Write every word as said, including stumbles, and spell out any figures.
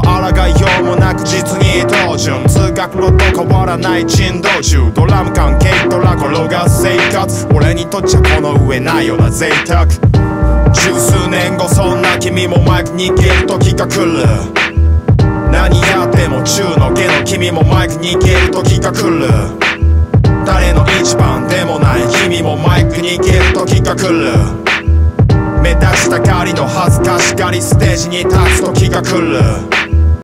抗いようもなく実に標準、通学路と変わらない珍道中、ドラム缶軽トラ転がす生活、俺にとっちゃこの上ないような贅沢。十数年後そんな君もマイクに行ける時が来る。何やっても中の下の君もマイクに行ける時が来る。誰の一番でもない君もマイクに行ける時が来る。目立ちたがりの恥ずかしがりステージに立つ時が来る。